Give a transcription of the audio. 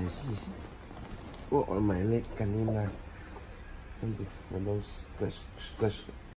sis. Oo, may leg kanina. And the follows